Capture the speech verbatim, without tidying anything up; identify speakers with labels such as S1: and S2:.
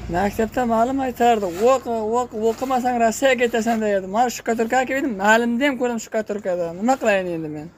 S1: Maktabda ma'lum aytardi. O'q, o'q, o'qimasang Rossiyaga ketasan derdi. Mana shu Katurka keldim, ma'limda ham ko'rim shu Katurkada. Nima qilayin endi men?